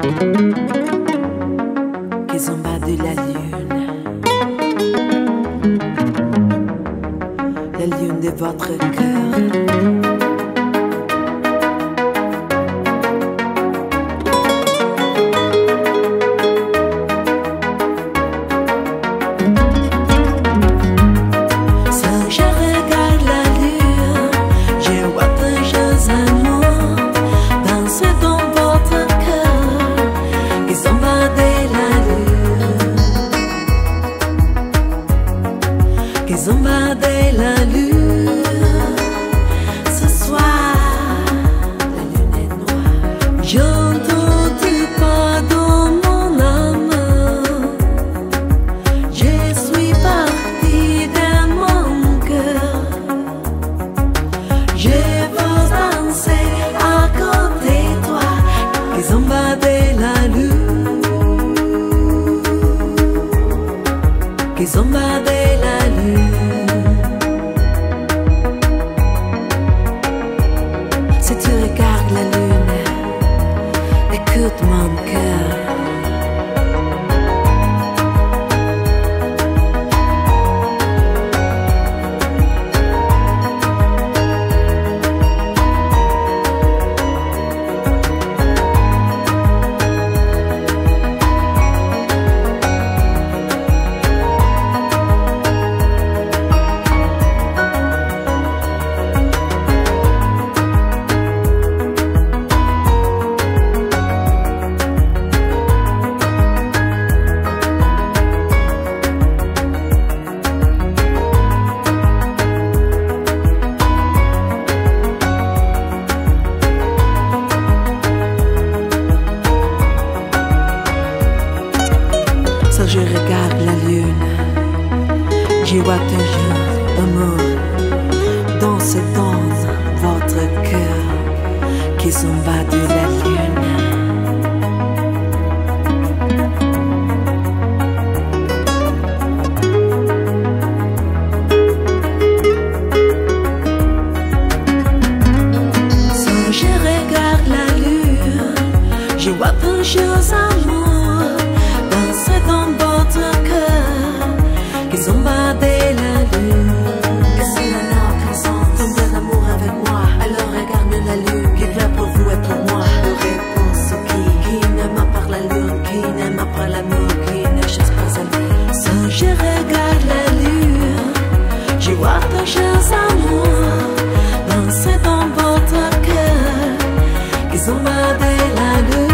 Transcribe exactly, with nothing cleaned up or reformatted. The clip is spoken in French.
qu'ils ont bas de la lune, la lune de votre cœur. Qu'ils ont bardé la lune. Ce soir, la lune est noire. J'entends tes pas dans mon âme. Je suis partie de mon cœur. Je veux danser à côté de toi. Qu'ils ont bardé la lune. Qu'ils ont bardé la lune. Si tu regardes la lune, écoute mon cœur. Je regarde la lune, je vois toujours l'amour danser dans votre cœur qui s'en va de la lune. Quand je regarde la lune, je vois toujours amour dans votre cœur, qu'ils ont bardé la lune. Et si la nord présente tombe de l'amour avec moi, alors regarde la lune qui pleure pour vous et pour moi. Le réponse qui, qui n'aime pas la lune, qui n'aime pas l'amour, qui ne chasse pas sa vie. Quand je regarde la lune, je vois toujours amour danser dans votre cœur, qu'ils ont bardé la lune.